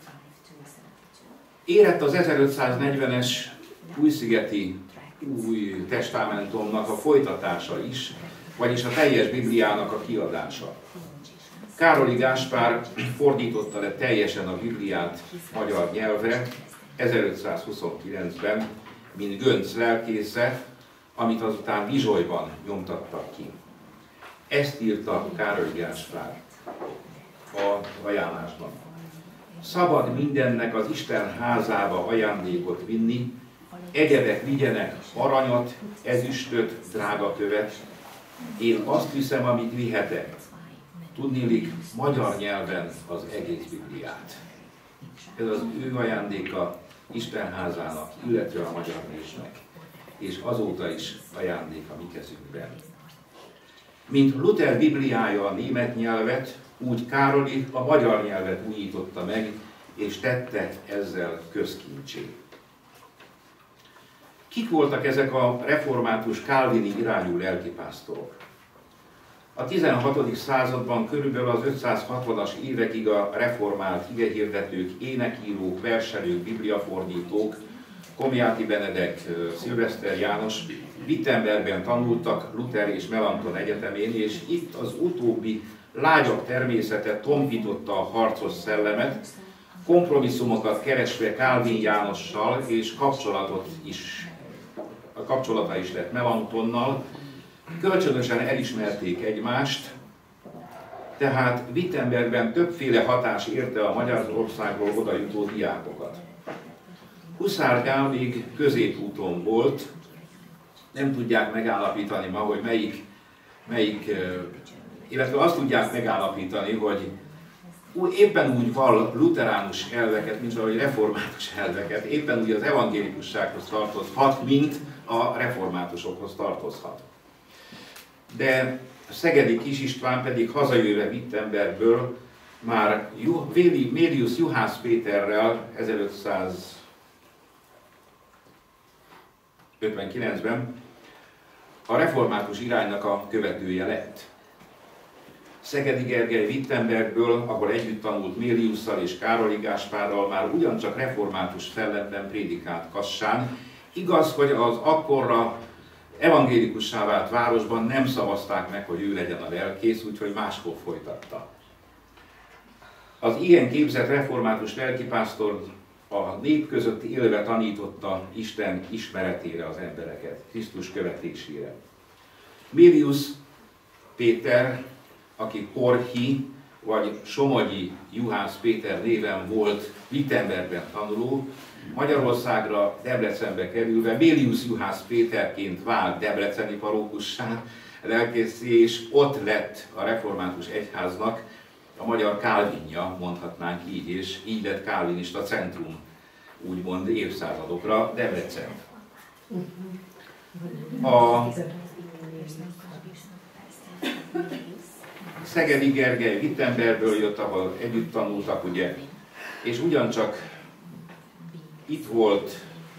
Érett az ezerötszáznegyvenes újszigeti új testamentumnak a folytatása is, vagyis a teljes Bibliának a kiadása. Károli Gáspár fordította le teljesen a Bibliát magyar nyelvre ezerötszázhuszonkilencben, mint Gönc lelkésze, amit azután Vizsolyban nyomtattak ki. Ezt írta Károli Gáspár a ajánlásban. Szabad mindennek az Isten házába ajándékot vinni, egyebek vigyenek aranyat, ezüstöt, drágakövet. Én azt viszem, amit vihetek. Tudniillik magyar nyelven az egész Bibliát. Ez az ő ajándéka Isten házának, illetve a magyar népnek. És azóta is ajándék a mi kezünkben. Mint Luther Bibliája a német nyelvet, úgy Károli a magyar nyelvet újította meg, és tette ezzel közkincsé. Kik voltak ezek a református kálvini irányú lelkipásztorok? A tizenhatodik században körülbelül az ötszázhatvanas évekig a reformált igehirdetők, énekírók, verselők, bibliafordítók, Komjáti Benedek, Szilveszter János Wittenbergben tanultak Luther és Melanchthon egyetemén, és itt az utóbbi lágyabb természetet tompította a harcos szellemet, kompromisszumokat keresve Calvin Jánossal, és kapcsolatot is, a kapcsolata is lett Melanchthonnal, kölcsönösen elismerték egymást, tehát Wittenbergben többféle hatás érte a Magyarországról odajutó diákokat. Huszár Gál még középúton volt, nem tudják megállapítani ma, hogy melyik, melyik, illetve azt tudják megállapítani, hogy éppen úgy val luteránus elveket, mint ahogy református elveket, éppen úgy az evangélikussághoz tartozhat, mint a reformátusokhoz tartozhat. De szegedi Kis István pedig hazajöve Wittenbergből már Mélius Juhász Péterrel ezerötszázötvenkilencben a református iránynak a követője lett. Szegedi Gergely Wittenbergből, ahol együtt tanult Méliusszal és Károli Gáspárral, már ugyancsak református szellemben prédikált Kassán. Igaz, hogy az akkorra evangélikussá vált városban nem szavazták meg, hogy ő legyen a lelkész, úgyhogy máshol folytatta. Az ilyen képzett református lelkipásztor a nép között élve tanította Isten ismeretére az embereket, Krisztus követésére. Mélius Péter, aki Horthy vagy Somogyi Juhász Péter néven volt Wittenbergben tanuló, Magyarországra, Debrecenbe kerülve Mélius Juhász Péterként vált debreceni parókussá, lelkészé, és ott lett a református egyháznak a magyar Kálvinja, mondhatnánk így, és így lett kálvinista centrum, úgymond évszázadokra Debrecen. A Szegedi Gergely Wittenbergből jött, ahol együtt tanultak, ugye, és ugyancsak itt volt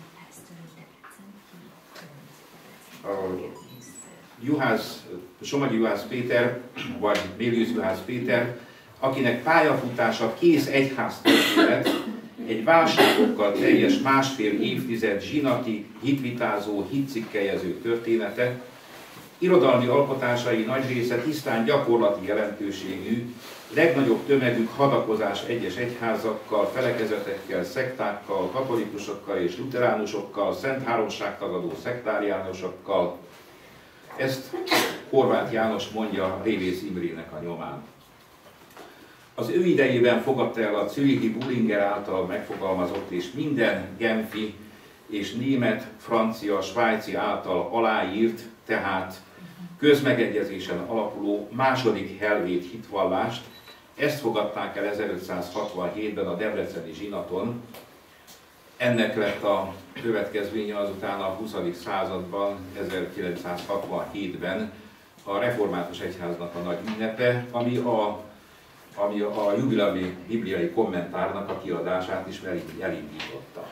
a Juhász, Somogyi Juhász Péter, vagy Mélius Juhász Péter, akinek pályafutása kész egyháztörténet, egy válságokkal teljes másfél évtized zsinati, hitvitázó, hitcikkelyező története, irodalmi alkotásai nagy része tisztán gyakorlati jelentőségű, legnagyobb tömegük hadakozás egyes egyházakkal, felekezetekkel, szektákkal, katolikusokkal és luteránusokkal, szent háromságtagadó szektáriánusokkal. Ezt Horváth János mondja Révész Imrének a nyomán. Az ő idejében fogadta el a zürichi Bullinger által megfogalmazott és minden genfi és német, francia, svájci által aláírt, tehát közmegegyezésen alapuló második helvét hitvallást. Ezt fogadták el ezerötszázhatvanhétben a debreceni zsinaton. Ennek lett a következménye azután a huszadik században, ezerkilencszázhatvanhétben a református egyháznak a nagy ünnepe, ami a, ami a jubileumi bibliai kommentárnak a kiadását is elindította.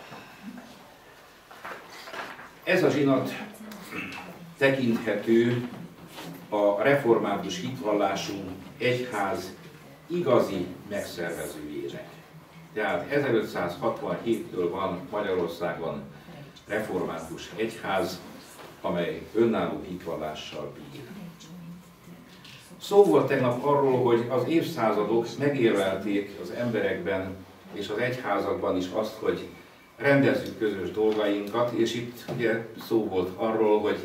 Ez a zsinat tekinthető a református hitvallású egyház igazi megszervezőjének. Tehát ezerötszázhatvanhéttől van Magyarországon református egyház, amely önálló hitvallással bír. Szó volt tegnap arról, hogy az évszázadok megérvelték az emberekben és az egyházakban is azt, hogy rendezzük közös dolgainkat, és itt ugye szó volt arról, hogy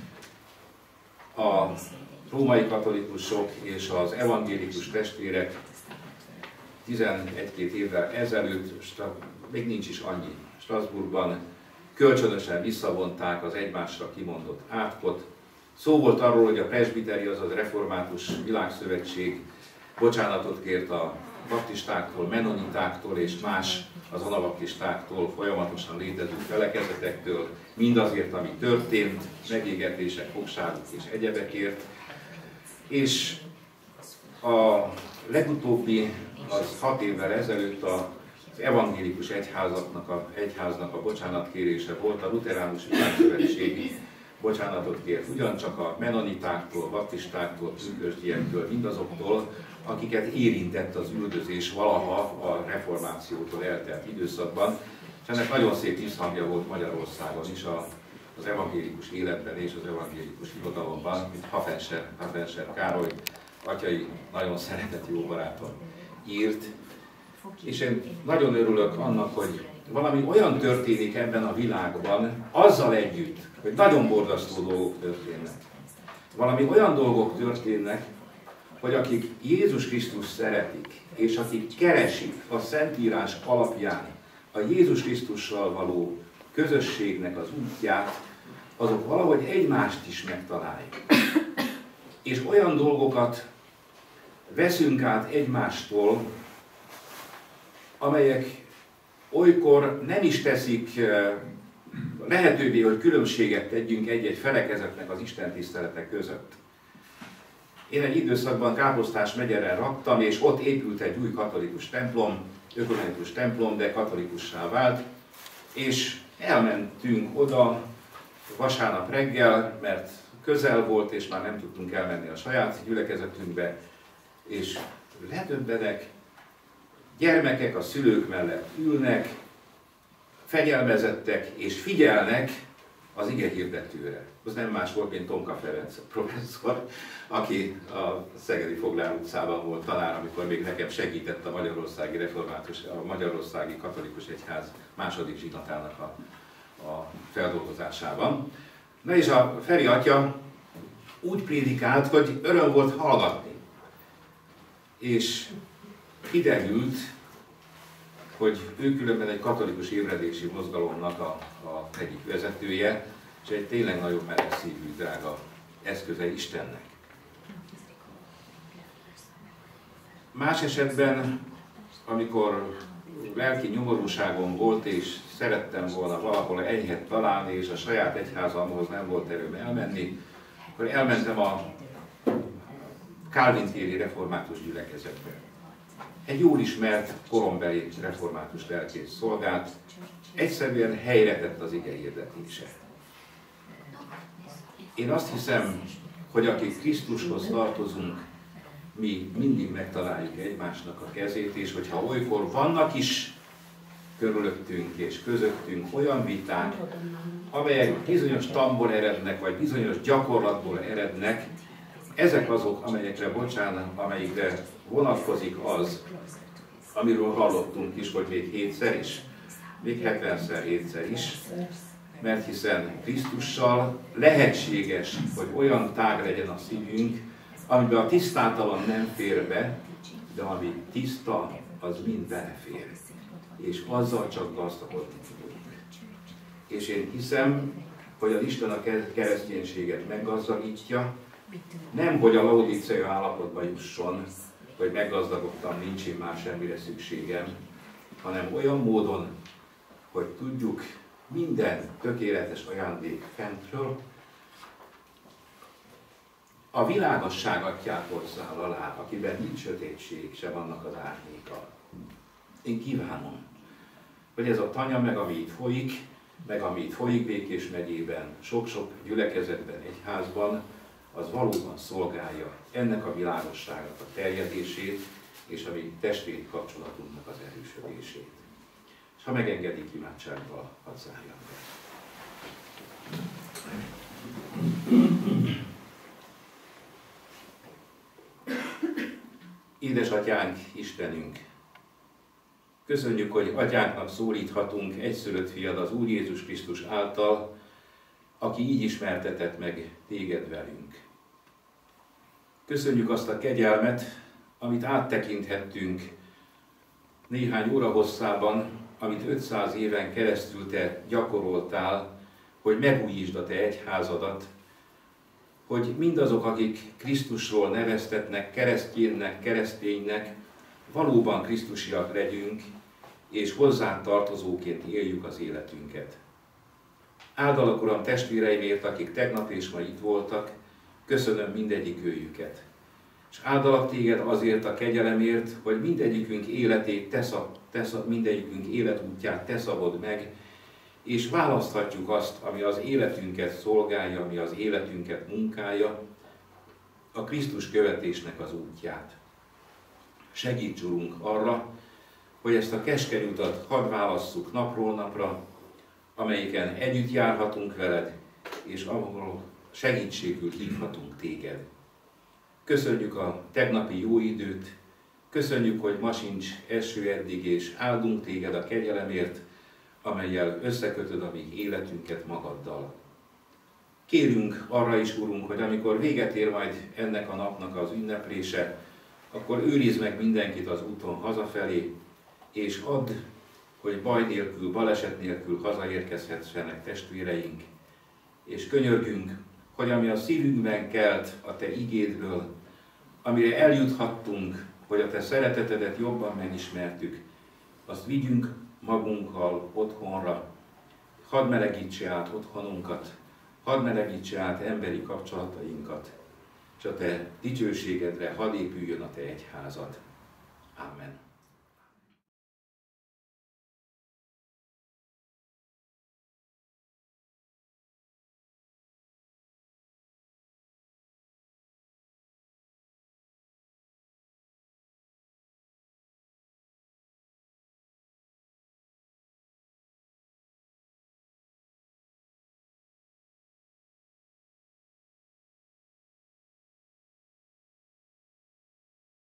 a római katolikusok és az evangélikus testvérek tizenegy-két évvel ezelőtt, még nincs is annyi, Strasbourgban kölcsönösen visszavonták az egymásra kimondott átkot. Szó volt arról, hogy a presbiteri, azaz református világszövetség bocsánatot kért a baptistáktól, menonitáktól és más az anabaptistáktól folyamatosan létező felekezetektől, mindazért, ami történt, megégetések, fogságok és egyebekért. És a legutóbbi, az hat évvel ezelőtt az evangélikus egyházaknak a, egyháznak a bocsánatkérése volt, a luteránus világszövetség bocsánatot kért ugyancsak a menonitáktól, baptistáktól, pünkösdiektől, mindazoktól, akiket érintett az üldözés valaha a reformációtól eltelt időszakban. És ennek nagyon szép visszhangja volt Magyarországon is az evangélikus életben és az evangélikus irodalomban, mint Hafenser, Hafenser Károly, atyai nagyon szeretett jó barátom írt. És én nagyon örülök annak, hogy valami olyan történik ebben a világban, azzal együtt, hogy nagyon borzasztó dolgok történnek. Valami olyan dolgok történnek, hogy akik Jézus Krisztus szeretik, és akik keresik a Szentírás alapján a Jézus Krisztussal való közösségnek az útját, azok valahogy egymást is megtalálják. És olyan dolgokat veszünk át egymástól, amelyek olykor nem is teszik lehetővé, hogy különbséget tegyünk egy-egy felekezetnek az istentiszteletek között. Én egy időszakban Káposztás megyeren raktam, és ott épült egy új katolikus templom, ökumenikus templom, de katolikussá vált, és elmentünk oda vasárnap reggel, mert közel volt, és már nem tudtunk elmenni a saját gyülekezetünkbe, és ledöbbenek, gyermekek a szülők mellett ülnek, fegyelmezettek és figyelnek az ige hirdetőre. Az nem más volt, mint Tomka Ferenc professzor, aki a Szegedi Foglár utcában volt tanár, amikor még nekem segített a Magyarországi Református, a Magyarországi Katolikus Egyház második zsinatának a, a feldolgozásában. Na és a Feri atya úgy prédikált, hogy öröm volt hallgatni. És kiderült, hogy ő különben egy katolikus ébredési mozgalomnak a, a egyik vezetője, és egy tényleg nagyon meleg szívű, drága eszköze Istennek. Más esetben, amikor lelki nyomorúságom volt, és szerettem volna valahol enyhet találni, és a saját egyházamhoz nem volt erőm elmenni, akkor elmentem a Kálvin téri református gyülekezetbe. Egy jól ismert korombeli református lelkész szolgált, egyszerűen helyre tett az ige hirdetése. Én azt hiszem, hogy akik Krisztushoz tartozunk, mi mindig megtaláljuk egymásnak a kezét, és hogyha olykor vannak is körülöttünk és közöttünk olyan viták, amelyek bizonyos tamból erednek, vagy bizonyos gyakorlatból erednek, ezek azok, amelyekre, bocsánat, amelyikre vonatkozik az, amiről hallottunk is, hogy még hétszer is, még hetvenszer hétszer is, mert hiszen Krisztussal lehetséges, hogy olyan tág legyen a szívünk, amiben a tisztátalan nem fér be, de ami tiszta, az mind belefér. És azzal csak gazdagodni tudunk. És én hiszem, hogy az Isten a kereszténységet meggazdagítja, nem hogy a laodicei állapotba jusson, hogy meggazdagodtam, nincs én már semmire szükségem, hanem olyan módon, hogy tudjuk minden tökéletes ajándék fentről, a világosság atyát hozzá alá, akiben nincs sötétség, sem annak az árnyéka. Én kívánom, hogy ez a tanya, meg ami itt folyik, meg ami itt folyik Békés megyében, sok-sok gyülekezetben, egyházban, az valóban szolgálja ennek a világosságnak a terjedését, és a mi testvéri kapcsolatunknak az erősödését. És ha megengedik, imádsággal hadd zárjam be. Édesatyánk, Istenünk! Köszönjük, hogy atyánknak szólíthatunk egyszülött fiad az Úr Jézus Krisztus által, aki így ismertetett meg téged velünk. Köszönjük azt a kegyelmet, amit áttekinthettünk néhány óra hosszában, amit ötszáz éven keresztül te gyakoroltál, hogy megújítsd a te egyházadat, hogy mindazok, akik Krisztusról neveztetnek, keresztjénnek, kereszténynek, valóban krisztusiak legyünk, és hozzánk tartozóként éljük az életünket. Áldalak, Uram, testvéreimért, akik tegnap és ma itt voltak, köszönöm mindegyik őjüket. És áldalak téged azért a kegyelemért, hogy mindegyikünk életét, te szab, te szab, mindegyikünk életútját te szabod meg, és választhatjuk azt, ami az életünket szolgálja, ami az életünket munkálja, a Krisztus követésnek az útját. Segíts, Urunk, arra, hogy ezt a keskeny utat hadd válasszuk napról napra, amelyiken együtt járhatunk veled, és ahol segítségül hívhatunk téged. Köszönjük a tegnapi jó időt, köszönjük, hogy ma sincs eső eddig, és áldunk téged a kegyelemért, amellyel összekötöd a mi életünket magaddal. Kérünk arra is, Urunk, hogy amikor véget ér majd ennek a napnak az ünneplése, akkor őrizd meg mindenkit az úton hazafelé, és add, hogy baj nélkül, baleset nélkül hazaérkezhessenek testvéreink, és könyörgünk, hogy ami a szívünkben kelt a te igédről, amire eljuthattunk, hogy a te szeretetedet jobban megismertük, azt vigyünk magunkkal otthonra, hadd melegítse át otthonunkat, hadd melegítse át emberi kapcsolatainkat, és a te dicsőségedre hadd épüljön a te egyházad.